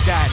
Dad.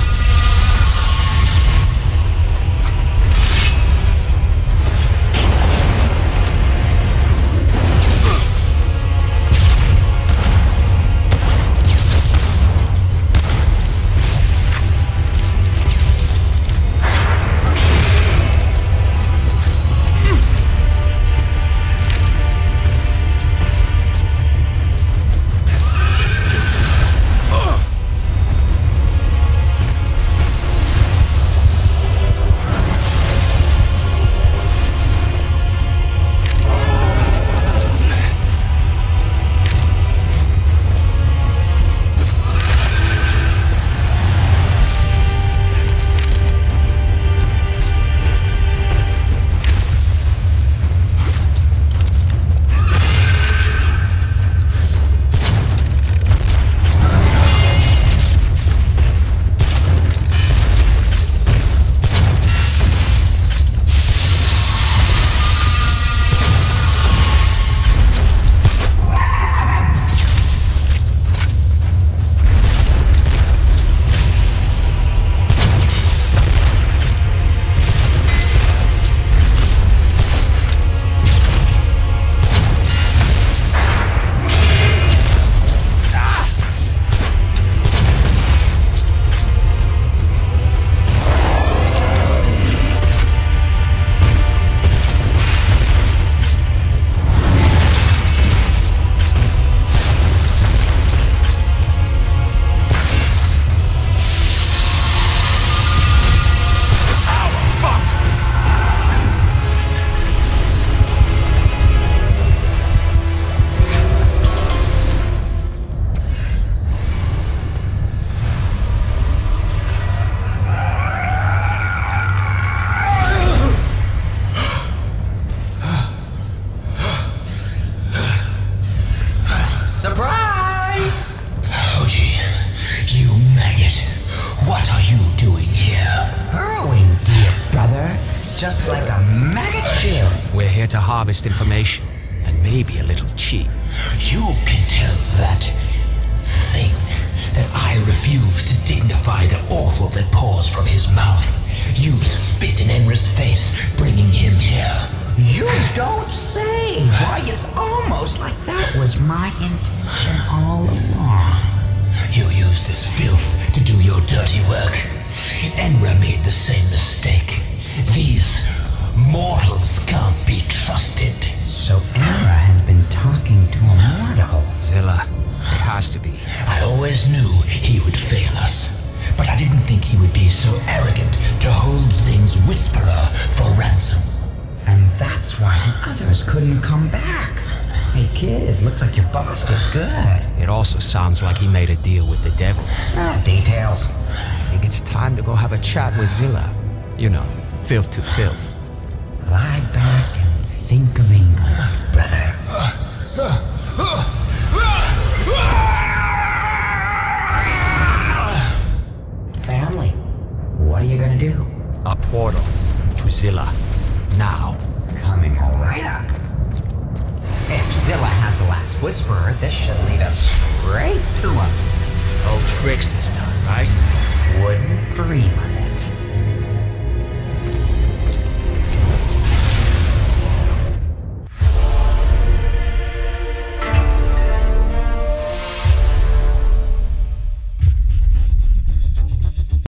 Surprise! Hoji, you maggot. What are you doing here? Burrowing, dear brother. Just like a maggot should. We're here to harvest information, and maybe a little cheat. You can tell that thing that I refuse to dignify the offal that pours from his mouth. You spit in Enra's face, bringing him here. You don't say. Why, it's almost like that was my intention all along. You use this filth to do your dirty work. Enra made the same mistake. These mortals can't be trusted. So Enra has been talking to a mortal. Zilla, it has to be. I always knew he would fail us, but I didn't think he would be so arrogant to hold Zing's Whisperer for ransom. And that's why the others couldn't come back. Hey kid, looks like your boss did good. It also sounds like he made a deal with the devil. Details. I think it's time to go have a chat with Zilla. You know, filth to filth. Lie back and think of England, brother. Family, what are you gonna do? A portal to Zilla. Now. Coming right up. If Zilla has the last whisperer, this should lead us straight to him. No tricks this time, right? Wouldn't dream of it.